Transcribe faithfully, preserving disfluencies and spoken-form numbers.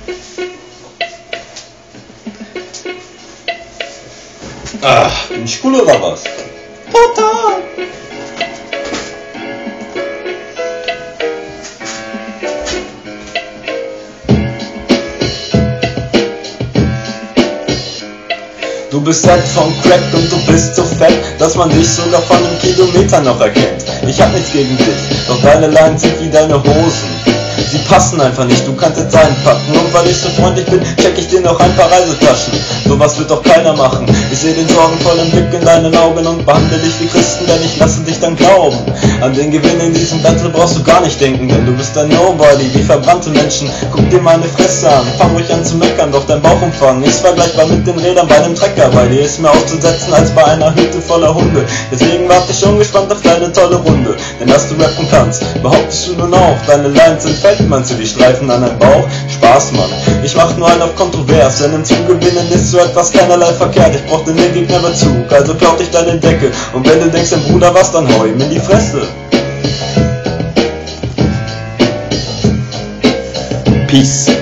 Ah, bin ich cool oder was? Total! Du bist satt vom Crack und du bist so fett, dass man dich sogar von einem Kilometer noch erkennt. Ich hab nichts gegen dich, doch deine Lines sind wie deine Hosen. Sie passen einfach nicht, du kannst jetzt einpacken. Und weil ich so freundlich bin, check ich dir noch ein paar Reisetaschen. Sowas wird doch keiner machen. Ich seh den sorgenvollen Blick in deinen Augen und behandle dich wie Christen, denn ich lasse dich dann glauben. An den Gewinn in diesem Battle brauchst du gar nicht denken, denn du bist ein Nobody, wie verbrannte Menschen. Guck dir meine Fresse an, fang ruhig an zu meckern, doch dein Bauchumfang ist vergleichbar mit den Rädern bei einem Trecker. Bei dir ist mehr auszusetzen als bei einer Hütte voller Hunde. Deswegen warte ich schon gespannt auf deine tolle Runde. Denn dass du rappen kannst, behauptest du nun auch. Deine Lines sind fett, meinst du die Streifen an deinem Bauch? Spaß, Mann, ich mach nur einen auf kontrovers, denn im Zugewinnen ist so etwas keinerlei verkehrt. Ich brauch den Gegner Bezug, also klaut dich deine Decke. Und wenn du denkst, dein Bruder was, dann hau ihm in die Fresse. Peace.